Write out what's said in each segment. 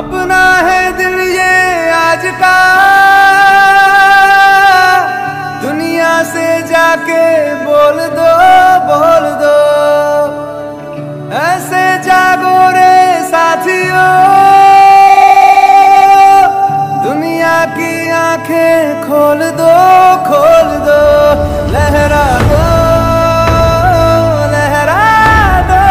अपना है दिल ये आज का, दुनिया से जाके बोल दो, बोल दो। ऐसे जागो रे साथियों, दुनिया की आंखें खोल दो, खोल दो। लहरा दो, लहरा दो,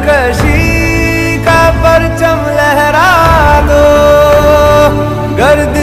सरकशी का परचम लहरा दो। गर्द